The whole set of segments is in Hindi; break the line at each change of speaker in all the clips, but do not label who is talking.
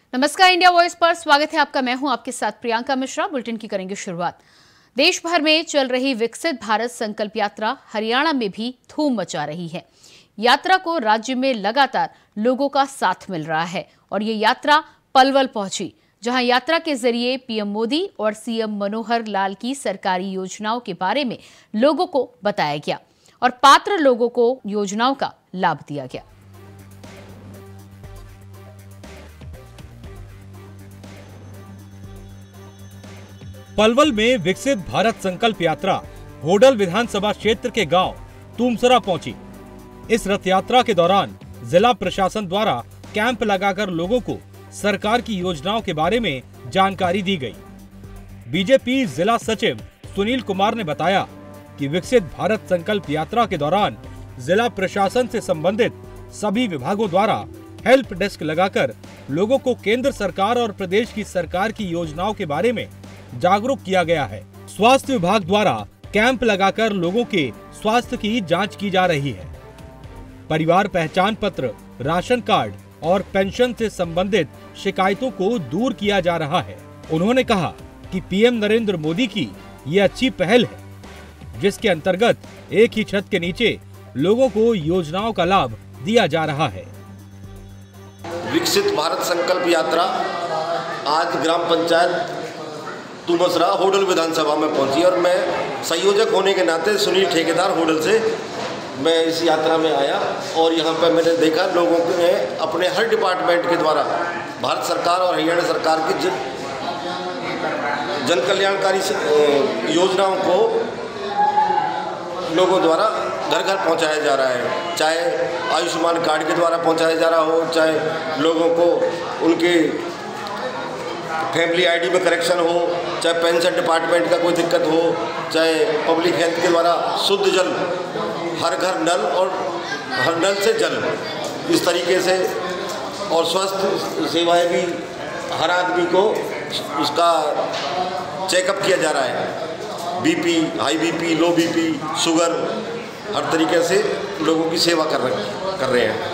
नमस्कार, इंडिया वॉइस पर स्वागत है आपका। मैं हूं आपके साथ प्रियंका मिश्रा। बुलेटिन की करेंगे शुरुआत। देश भर में चल रही विकसित भारत संकल्प यात्रा हरियाणा में भी धूम मचा रही है। यात्रा को राज्य में लगातार लोगों का साथ मिल रहा है और ये यात्रा पलवल पहुंची, जहां यात्रा के जरिए पीएम मोदी और सीएम मनोहर लाल की सरकारी योजनाओं के बारे में लोगों को बताया गया और पात्र लोगों को योजनाओं का लाभ दिया गया।
पलवल में विकसित भारत संकल्प यात्रा होडल विधानसभा क्षेत्र के गांव तुमसरा पहुंची। इस रथ यात्रा के दौरान जिला प्रशासन द्वारा कैंप लगाकर लोगों को सरकार की योजनाओं के बारे में जानकारी दी गई। बीजेपी जिला सचिव सुनील कुमार ने बताया कि विकसित भारत संकल्प यात्रा के दौरान जिला प्रशासन से संबंधित सभी विभागों द्वारा हेल्प डेस्क लगाकर लोगों को केंद्र सरकार और प्रदेश की सरकार की योजनाओं के बारे में जागरूक किया गया है। स्वास्थ्य विभाग द्वारा कैंप लगाकर लोगों के स्वास्थ्य की जांच की जा रही है। परिवार पहचान पत्र, राशन कार्ड और पेंशन से संबंधित शिकायतों को दूर किया जा रहा है। उन्होंने कहा कि पीएम नरेंद्र मोदी की ये अच्छी पहल है, जिसके अंतर्गत एक ही छत के नीचे लोगों को योजनाओं का लाभ दिया जा रहा है।
विकसित भारत संकल्प यात्रा आज ग्राम पंचायत तुमसरा होडल विधानसभा में पहुंची और मैं संयोजक होने के नाते सुनील ठेकेदार होडल से मैं इस यात्रा में आया और यहाँ पर मैंने देखा लोगों ने अपने हर डिपार्टमेंट के द्वारा भारत सरकार और हरियाणा सरकार की जन कल्याणकारी योजनाओं को लोगों द्वारा घर घर पहुँचाया जा रहा है। चाहे आयुष्मान कार्ड के द्वारा पहुँचाया जा रहा हो, चाहे लोगों को उनके फैमिली आईडी में करेक्शन हो, चाहे पेंशन डिपार्टमेंट का कोई दिक्कत हो, चाहे पब्लिक हेल्थ के द्वारा शुद्ध जल, हर घर नल और हर नल से जल, इस तरीके से और स्वास्थ्य सेवाएं भी हर आदमी को उसका चेकअप किया जा रहा है। BP, high BP, low BP, sugar, हर तरीके से लोगों की सेवा कर रहे हैं।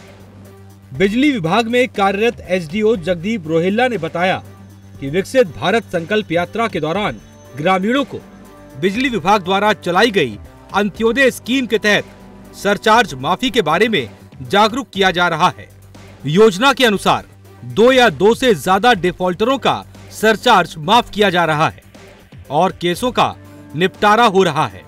बिजली विभाग में कार्यरत एसडीओ जगदीप रोहिल्ला ने बताया कि विकसित भारत संकल्प यात्रा के दौरान ग्रामीणों को बिजली विभाग द्वारा चलाई गई अंत्योदय स्कीम के तहत सरचार्ज माफी के बारे में जागरूक किया जा रहा है। योजना के अनुसार 2 या 2 से ज्यादा डिफॉल्टरों का सरचार्ज माफ किया जा रहा है और केसों का निपटारा हो रहा है।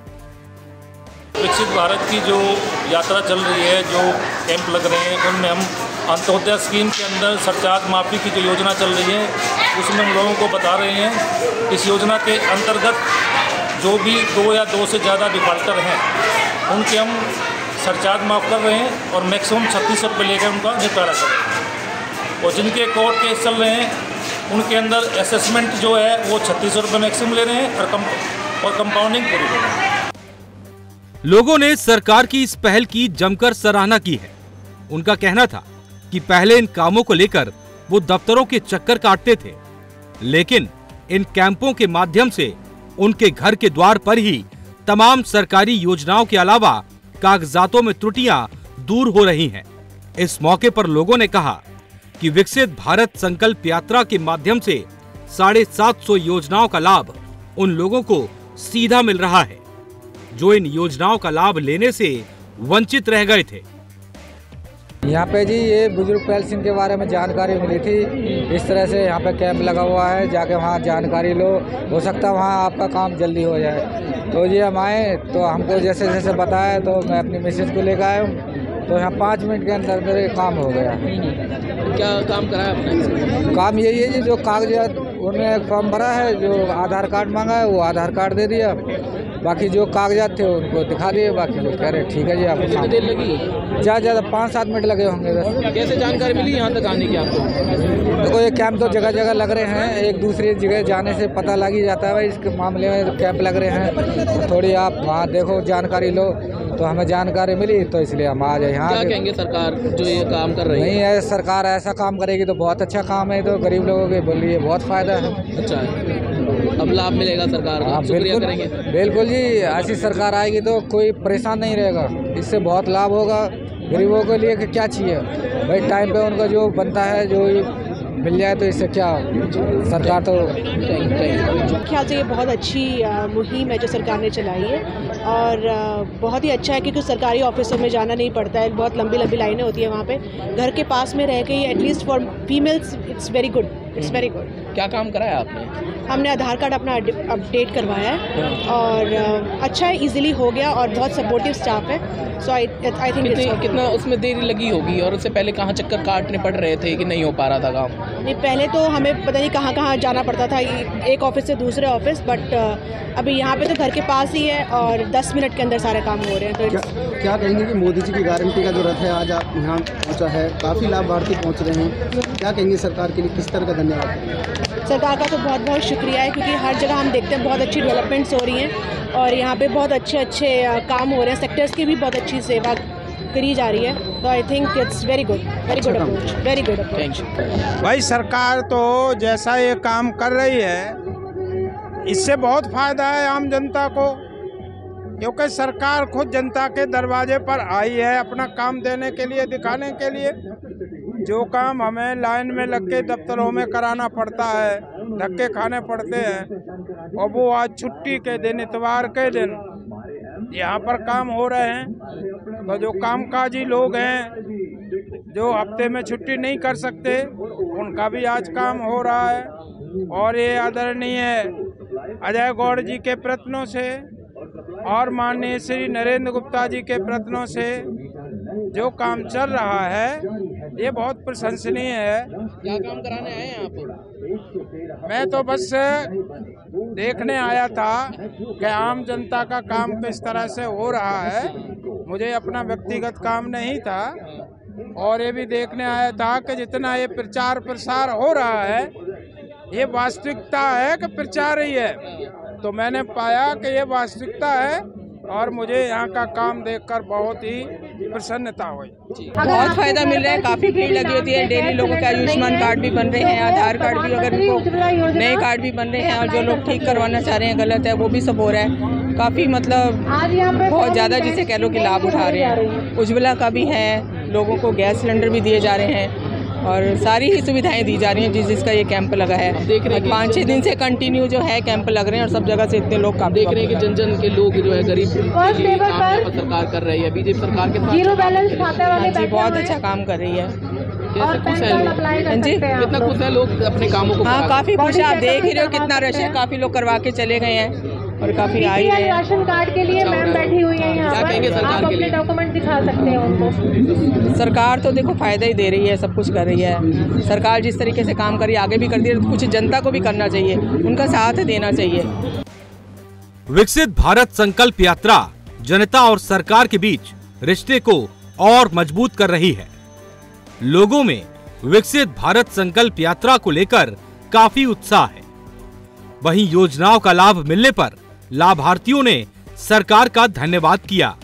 विकसित भारत की जो यात्रा चल रही है, जो कैंप लग रहे हैं, उनमें हम अंत्योदय स्कीम के अंदर सरचार्ज माफ़ी की जो योजना चल रही है उसमें हम लोगों को बता रहे हैं। इस योजना के अंतर्गत जो भी 2 या 2 से ज़्यादा डिफाल्टर हैं उनके हम सरचार्ज माफ़ कर रहे हैं और मैक्सिमम 36 रुपये लेकर उनका निपटारा कर रहे हैं। और जिनके कोर्ट केस चल रहे हैं उनके अंदर असेसमेंट जो है वो 36 रुपये मैक्सिमम ले रहे हैं और कंपाउंडिंग पूरी कर रहे हैं।
लोगों ने सरकार की इस पहल की जमकर सराहना की है। उनका कहना था कि पहले इन कामों को लेकर वो दफ्तरों के चक्कर काटते थे, लेकिन इन कैंपों के माध्यम से उनके घर के द्वार पर ही तमाम सरकारी योजनाओं के अलावा कागजातों में त्रुटियां दूर हो रही हैं। इस मौके पर लोगों ने कहा कि विकसित भारत संकल्प यात्रा के माध्यम से 750 योजनाओं का लाभ उन लोगों को सीधा मिल रहा है जो इन योजनाओं का लाभ लेने से वंचित रह गए थे।
यहाँ पे जी ये बुजुर्ग पेंशन के बारे में जानकारी मिली थी। इस तरह से यहाँ पे कैंप लगा हुआ है, जाके वहाँ जानकारी लो, हो सकता है वहाँ आपका काम जल्दी हो जाए। तो जी हम आए तो हमको जैसे जैसे बताया तो मैं अपनी मिसेज को लेकर आया हूँ, तो यहाँ 5 मिनट के अंदर मेरे काम हो गया।
क्या काम करा है आपने?
काम यही है जी, जो कागजात उन्होंने फॉर्म भरा है, जो आधार कार्ड मांगा है वो आधार कार्ड दे दिया, बाकी जो कागजात थे उनको दिखा दिए, बाकी वो कह रहे ठीक है जी। आपको
कितनी देर लगी?
ज़्यादा 5-7 मिनट लगे होंगे बस।
कैसे जानकारी मिली यहाँ तक आने की आपको?
देखो ये कैंप तो जगह जगह लग रहे हैं, एक दूसरी जगह जाने से पता लग ही जाता है भाई इसके मामले में कैंप लग रहे हैं, तो थोड़ी आप वहाँ देखो जानकारी लो, तो हमें जानकारी मिली तो इसलिए हम आ जाए यहाँ।
क्या कहेंगे सरकार जो ये काम कर रही है?
नहीं है, सरकार ऐसा काम करेगी तो बहुत अच्छा काम है, तो गरीब लोगों के बोलिए बहुत फ़ायदा है।
अच्छा है, अब लाभ मिलेगा सरकार को, शुक्रिया करेंगे।
बिल्कुल जी, ऐसी सरकार आएगी तो कोई परेशान नहीं रहेगा, इससे बहुत लाभ होगा गरीबों के लिए। क्या चाहिए भाई, टाइम पे उनका जो बनता है, जो मिल जाए तो इससे क्या सरकार तो
ख्याल से ये बहुत अच्छी मुहिम है जो सरकार ने चलाई है और बहुत ही अच्छा है क्योंकि सरकारी ऑफिसों में जाना नहीं पड़ता है, बहुत लंबी लंबी लाइनें होती है वहाँ पे। घर के पास में रह के ही at least for females it's very good, it's very good.
क्या काम कराया आपने?
हमने आधार कार्ड अपना अपडेट करवाया है और अच्छा है, इजीली हो गया और बहुत सपोर्टिव स्टाफ है। सो आई थिंक
कितना उसमें देरी लगी होगी और उससे पहले कहाँ चक्कर काटने पड़ रहे थे कि नहीं हो पा रहा था काम?
नहीं, पहले तो हमें पता नहीं कहाँ कहाँ जाना पड़ता था, एक ऑफिस से दूसरे ऑफिस, बट अभी यहाँ पे तो घर के पास ही है और 10 मिनट के अंदर सारे काम हो रहे हैं। तो
क्या कहेंगे कि मोदी जी की गारंटी का जो रथ है आज आप यहाँ पहुँचा है, काफ़ी लाभार्थी पहुँच रहे हैं, क्या कहेंगे सरकार के लिए, किस तरह का धन्यवाद?
सरकार का तो बहुत बहुत शुक्रिया है क्योंकि हर जगह हम देखते हैं बहुत अच्छी डेवलपमेंट्स हो रही हैं और यहाँ पे बहुत अच्छे अच्छे काम हो रहे हैं, सेक्टर्स की भी बहुत अच्छी सेवा करी जा रही है। तो I think it's very good approach, very good approach.
भाई सरकार तो जैसा ये काम कर रही है इससे बहुत फ़ायदा है आम जनता को, क्योंकि सरकार खुद जनता के दरवाजे पर आई है अपना काम देने के लिए, दिखाने के लिए। जो काम हमें लाइन में लग के दफ्तरों में कराना पड़ता है, धक्के खाने पड़ते हैं, और वो आज छुट्टी के दिन, इतवार के दिन यहाँ पर काम हो रहे हैं। तो जो कामकाजी लोग हैं जो हफ्ते में छुट्टी नहीं कर सकते, उनका भी आज काम हो रहा है। और ये आदरणीय अजय गौड़ जी के प्रयत्नों से और माननीय श्री नरेंद्र गुप्ता जी के प्रयत्नों से जो काम चल रहा है ये बहुत प्रशंसनीय है।
क्या काम कराने आए हैं आप?
मैं तो बस देखने आया था कि आम जनता का काम किस तरह से हो रहा है, मुझे अपना व्यक्तिगत काम नहीं था, और ये भी देखने आया था कि जितना ये प्रचार प्रसार हो रहा है ये वास्तविकता है कि प्रचार ही है। तो मैंने पाया कि ये वास्तविकता है और मुझे यहाँ का काम देखकर बहुत ही प्रसन्नता हुई।
बहुत फायदा मिल रहा है, काफ़ी भीड़ लगी होती है, डेली लोगों के आयुष्मान कार्ड भी बन रहे हैं, आधार कार्ड भी, अगर उनको नए कार्ड भी बन रहे हैं, और जो लोग ठीक करवाना चाह रहे हैं गलत है वो भी सब हो रहा है। काफ़ी मतलब बहुत ज़्यादा जिसे कह लो कि लाभ उठा रहे हैं। उज्ज्वला का भी है, लोगों को गैस सिलेंडर भी दिए जा रहे हैं और सारी ही सुविधाएं दी जा रही हैं जिसका ये कैंप लगा है।
देख रहे हैं
5-6 दिन से कंटिन्यू जो है कैंप लग रहे हैं और सब जगह से इतने लोग काम
देख रहे हैं कि जन जन के लोग जो है गरीब सरकार कर रही है, बीजेपी सरकार के
जीरो बैलेंस खाता वाले जी बहुत अच्छा काम कर रही है।
कैसे खुश है लोग?
जी
कितना खुश है लोग अपने कामों को?
हाँ काफ़ी खुश है, आप देख ही रहे हो कितना रश है, काफ़ी लोग करवा के चले गए हैं और काफ़ी आई है।
राशन कार्ड के लिए मैम बैठी हुई है यहाँ पर, आप अपने डॉक्यूमेंट दिखा सकते हैं उनको।
सरकार तो देखो फायदा ही दे रही है, सब कुछ कर रही है सरकार, जिस तरीके से काम करी आगे भी कर दी, कुछ जनता को भी करना चाहिए, उनका साथ देना चाहिए।
विकसित भारत संकल्प यात्रा जनता और सरकार के बीच रिश्ते को और मजबूत कर रही है। लोगों में विकसित भारत संकल्प यात्रा को लेकर काफी उत्साह है। वहीं योजनाओं का लाभ मिलने पर लाभार्थियों ने सरकार का धन्यवाद किया।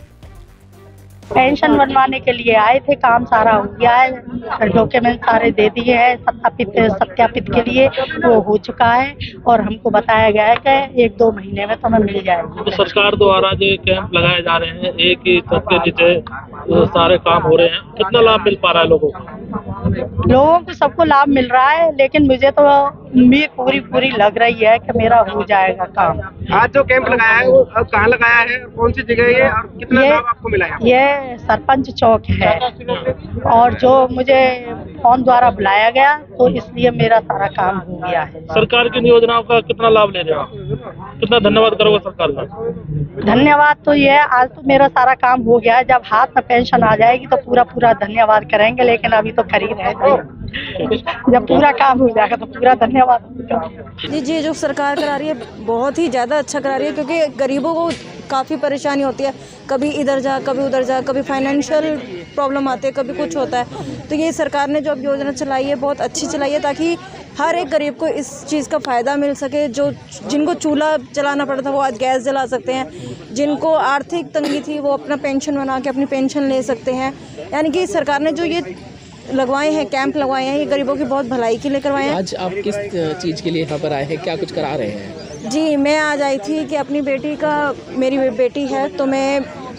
पेंशन बनवाने के लिए आए थे, काम सारा हो गया है, डॉक्यूमेंट सारे दे दिए हैं, सत्यापित के लिए वो हो चुका है और हमको बताया गया है कि 1-2 महीने में तुम्हें मिल जाएगी।
तो सरकार द्वारा जो कैंप लगाए जा रहे हैं, एक ही छत के नीचे सारे काम हो रहे हैं, कितना लाभ मिल पा रहा है लोगों को?
लोगों को सबको लाभ मिल रहा है, लेकिन मुझे तो उम्मीद पूरी लग रही है कि मेरा हो जाएगा काम।
आज जो कैंप लगाया है वो कहाँ लगाया है, कौन सी जगह है और कितना लाभ आपको मिला है?
ये सरपंच चौक है और जो मुझे फोन द्वारा बुलाया गया तो इसलिए मेरा सारा काम हो गया है।
सरकार की योजनाओं का कितना लाभ ले रहे हो, कितना धन्यवाद करोगे सरकार का?
धन्यवाद तो ये है, आज तो मेरा सारा काम हो गया है, जब हाथ में पेंशन आ जाएगी तो पूरा धन्यवाद करेंगे, लेकिन अभी तो खरीद है, जब पूरा काम हो जाएगा तो पूरा धन्यवाद।
जी जो सरकार करा रही है बहुत ही ज़्यादा अच्छा करा रही है, क्योंकि गरीबों को काफ़ी परेशानी होती है, कभी इधर जा कभी उधर जा, कभी फाइनेंशियल प्रॉब्लम आते हैं, कभी कुछ होता है। तो ये सरकार ने जो अब योजना चलाई है बहुत अच्छी चलाई है, ताकि हर एक गरीब को इस चीज़ का फ़ायदा मिल सके। जो जिनको चूल्हा जलाना पड़ता था वो आज गैस जला सकते हैं, जिनको आर्थिक तंगी थी वो अपना पेंशन बना के अपनी पेंशन ले सकते हैं। यानी कि सरकार ने जो ये लगवाए हैं, कैंप लगवाए हैं, ये गरीबों की बहुत भलाई के लिए करवाए हैं।
आज आप किस चीज़ के लिए यहाँ पर आए हैं, क्या कुछ करा रहे हैं?
जी मैं आज आई थी कि अपनी बेटी का, मेरी बेटी है तो मैं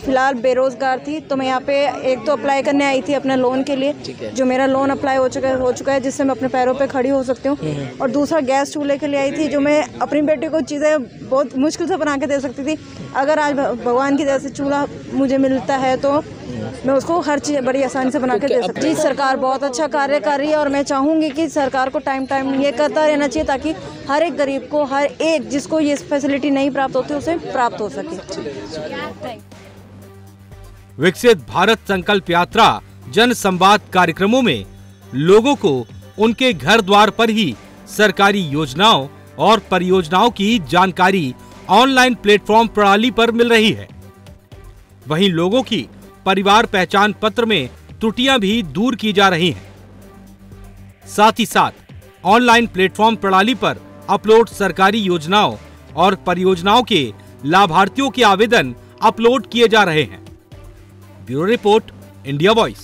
फ़िलहाल बेरोज़गार थी, तो मैं यहाँ पे एक तो अप्लाई करने आई थी अपने लोन के लिए, जो मेरा लोन अप्लाई हो चुका है जिससे मैं अपने पैरों पे खड़ी हो सकती हूँ। और दूसरा गैस चूल्हे के लिए आई थी, जो मैं अपनी बेटी को चीज़ें बहुत मुश्किल से बना के दे सकती थी। अगर आज भगवान की जैसे चूल्हा मुझे मिलता है तो मैं उसको हर चीज़ बड़ी आसानी से बना के दे सकती हूँ। जी, सरकार बहुत अच्छा कार्य कर रही है और मैं चाहूँगी कि सरकार को टाइम ये करता रहना चाहिए ताकि हर एक गरीब को, हर एक जिसको ये फैसिलिटी नहीं प्राप्त होती उसे प्राप्त हो सके।
विकसित भारत संकल्प यात्रा जन संवाद कार्यक्रमों में लोगों को उनके घर द्वार पर ही सरकारी योजनाओं और परियोजनाओं की जानकारी ऑनलाइन प्लेटफॉर्म प्रणाली पर मिल रही है। वहीं लोगों की परिवार पहचान पत्र में त्रुटियां भी दूर की जा रही हैं। साथ ही साथ ऑनलाइन प्लेटफॉर्म प्रणाली पर अपलोड सरकारी योजनाओं और परियोजनाओं के लाभार्थियों के आवेदन अपलोड किए जा रहे हैं। Bureau report, India Voice.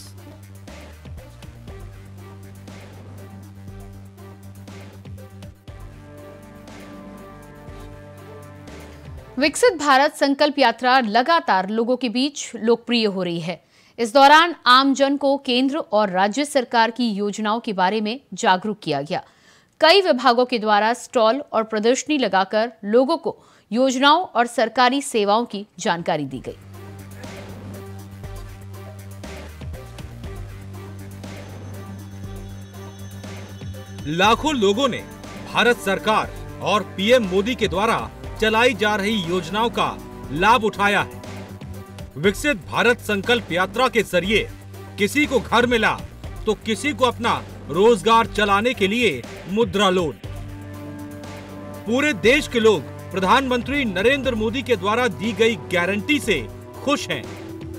विकसित भारत संकल्प यात्रा लगातार लोगों के बीच लोकप्रिय हो रही है। इस दौरान आम जन को केंद्र और राज्य सरकार की योजनाओं के बारे में जागरूक किया गया। कई विभागों के द्वारा स्टॉल और प्रदर्शनी लगाकर लोगों को योजनाओं और सरकारी सेवाओं की जानकारी दी गई।
लाखों लोगों ने भारत सरकार और पीएम मोदी के द्वारा चलाई जा रही योजनाओं का लाभ उठाया है। विकसित भारत संकल्प यात्रा के जरिए किसी को घर मिला तो किसी को अपना रोजगार चलाने के लिए मुद्रा लोन। पूरे देश के लोग प्रधानमंत्री नरेंद्र मोदी के द्वारा दी गई गारंटी से खुश हैं।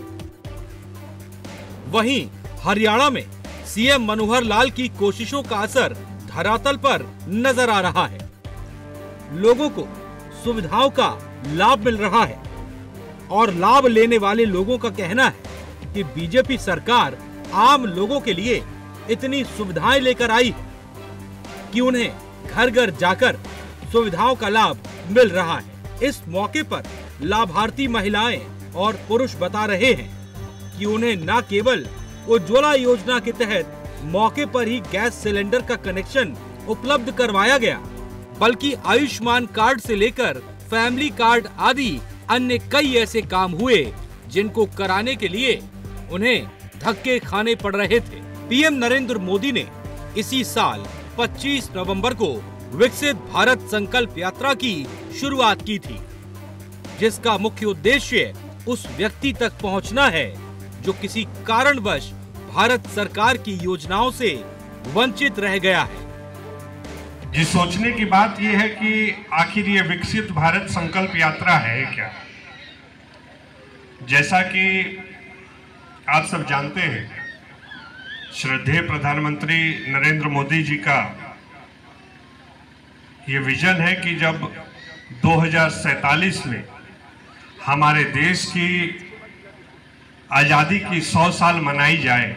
वहीं हरियाणा में सीएम मनोहर लाल की कोशिशों का असर धरातल पर नजर आ रहा है। लोगों को सुविधाओं का लाभ मिल रहा है और लाभ लेने वाले लोगों का कहना है कि बीजेपी सरकार आम लोगों के लिए इतनी सुविधाएं लेकर आई कि उन्हें घर घर जाकर सुविधाओं का लाभ मिल रहा है। इस मौके पर लाभार्थी महिलाएं और पुरुष बता रहे हैं कि उन्हें न केवल उज्ज्वला योजना के तहत मौके पर ही गैस सिलेंडर का कनेक्शन उपलब्ध करवाया गया, बल्कि आयुष्मान कार्ड से लेकर फैमिली कार्ड आदि अन्य कई ऐसे काम हुए जिनको कराने के लिए उन्हें धक्के खाने पड़ रहे थे। पीएम नरेंद्र मोदी ने इसी साल 25 नवंबर को विकसित भारत संकल्प यात्रा की शुरुआत की थी, जिसका मुख्य उद्देश्य उस व्यक्ति तक पहुंचना है जो किसी कारणवश भारत सरकार की योजनाओं से वंचित रह गया है।
ये सोचने की बात यह है कि आखिर ये विकसित भारत संकल्प यात्रा है क्या। जैसा कि आप सब जानते हैं, श्रद्धेय प्रधानमंत्री नरेंद्र मोदी जी का ये विजन है कि जब 2047 में हमारे देश की आज़ादी की 100 साल मनाई जाए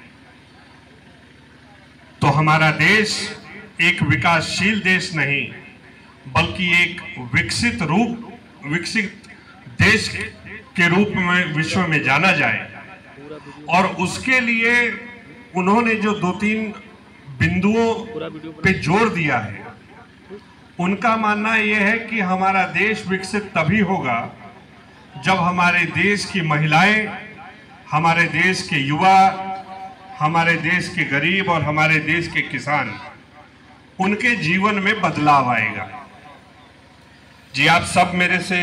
तो हमारा देश एक विकासशील देश नहीं बल्कि एक विकसित देश के रूप में विश्व में जाना जाए। और उसके लिए उन्होंने जो 2-3 बिंदुओं पे जोर दिया है, उनका मानना यह है कि हमारा देश विकसित तभी होगा जब हमारे देश की महिलाएं, हमारे देश के युवा, हमारे देश के गरीब और हमारे देश के किसान, उनके जीवन में बदलाव आएगा। जी, आप सब मेरे से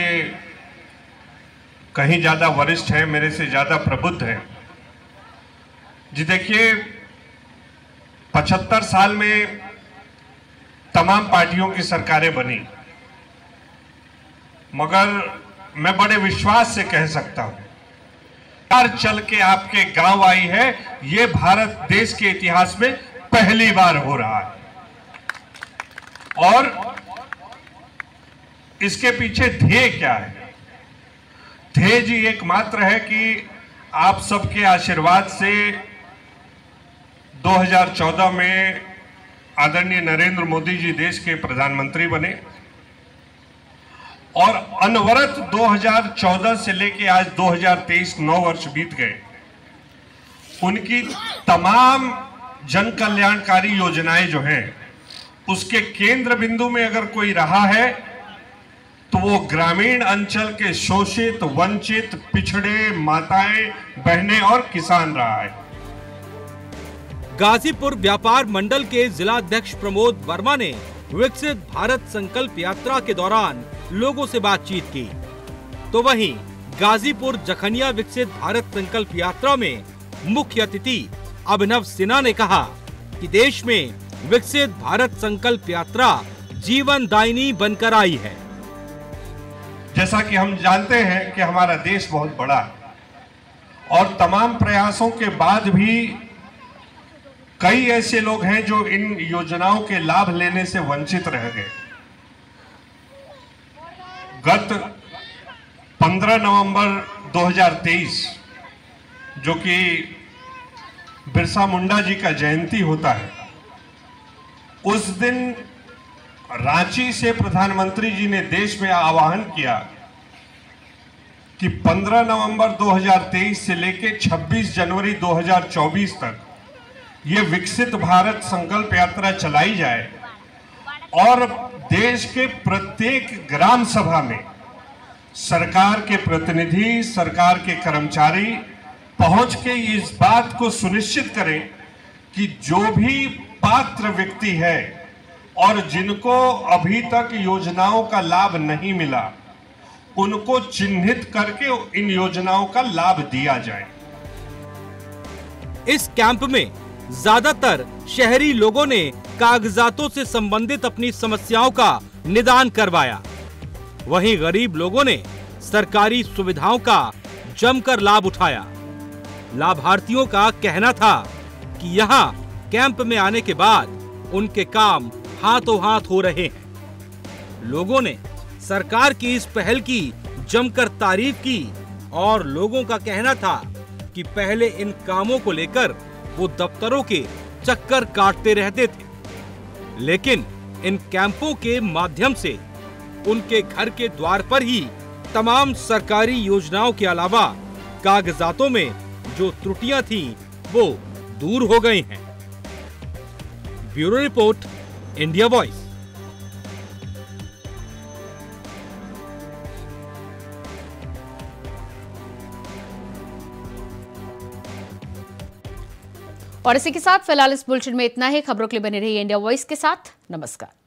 कहीं ज़्यादा वरिष्ठ हैं, मेरे से ज़्यादा प्रबुद्ध हैं। जी देखिए, 75 साल में तमाम पार्टियों की सरकारें बनी, मगर मैं बड़े विश्वास से कह सकता हूं, चल के आपके गांव आई है, ये भारत देश के इतिहास में पहली बार हो रहा है। और इसके पीछे ध्येय क्या है? ध्येय जी एकमात्र है कि आप सबके आशीर्वाद से 2014 में आदरणीय नरेंद्र मोदी जी देश के प्रधानमंत्री बने और अनवरत 2014 से लेके आज 2023 9 वर्ष बीत गए, उनकी तमाम जन कल्याणकारी योजनाएं जो हैं उसके केंद्र बिंदु में अगर कोई रहा है तो वो ग्रामीण अंचल के शोषित, वंचित, पिछड़े, माताएं, बहनें और किसान रहा है।
गाजीपुर व्यापार मंडल के जिला अध्यक्ष प्रमोद वर्मा ने विकसित भारत संकल्प यात्रा के दौरान लोगों से बातचीत की, तो वहीं गाजीपुर जखनिया विकसित भारत संकल्प यात्रा में मुख्य अतिथि अभिनव सिन्हा ने कहा कि देश में विकसित भारत संकल्प यात्रा जीवनदायिनी बनकर आई है।
जैसा कि हम जानते हैं कि हमारा देश बहुत बड़ा है और तमाम प्रयासों के बाद भी कई ऐसे लोग हैं जो इन योजनाओं के लाभ लेने से वंचित रह गए। गत 15 नवंबर 2023 जो कि बिरसा मुंडा जी का जयंती होता है, उस दिन रांची से प्रधानमंत्री जी ने देश में आह्वान किया कि 15 नवंबर 2023 से लेकर 26 जनवरी 2024 तक ये विकसित भारत संकल्प यात्रा चलाई जाए और देश के प्रत्येक ग्राम सभा में सरकार के प्रतिनिधि, सरकार के कर्मचारी पहुंच के इस बात को सुनिश्चित करें कि जो भी पात्र व्यक्ति है और जिनको अभी तक योजनाओं का लाभ नहीं मिला, उनको चिन्हित करके इन योजनाओं का लाभ दिया जाए।
इस कैंप में ज्यादातर शहरी लोगों ने कागजातों से संबंधित अपनी समस्याओं का निदान करवाया, वहीं गरीब लोगों ने सरकारी सुविधाओं का जमकर लाभ उठाया। लाभार्थियों का कहना था कि यहाँ कैंप में आने के बाद उनके काम हाथों हाथ हो रहे हैं। लोगों ने सरकार की इस पहल की जमकर तारीफ की और लोगों का कहना था कि पहले इन कामों को लेकर वो दफ्तरों के चक्कर काटते रहते थे, लेकिन इन कैंपों के माध्यम से उनके घर के द्वार पर ही तमाम सरकारी योजनाओं के अलावा कागजातों में जो त्रुटियां थीं वो दूर हो गई हैं। Bureau report, India Voice.
और इसी के साथ फिलहाल इस बुलेटिन में इतना ही। खबरों के लिए बने रहिए इंडिया वॉइस के साथ। नमस्कार।